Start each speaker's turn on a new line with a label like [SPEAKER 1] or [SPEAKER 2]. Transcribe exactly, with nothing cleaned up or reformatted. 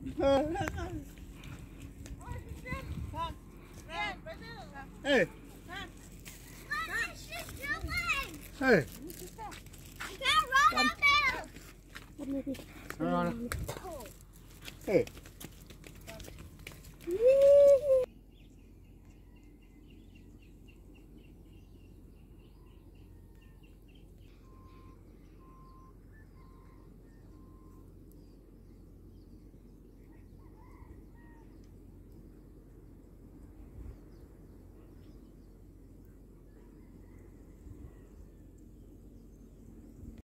[SPEAKER 1] Hey. Hey.
[SPEAKER 2] You can't run up there.
[SPEAKER 1] Run on. Hey.
[SPEAKER 2] Whee!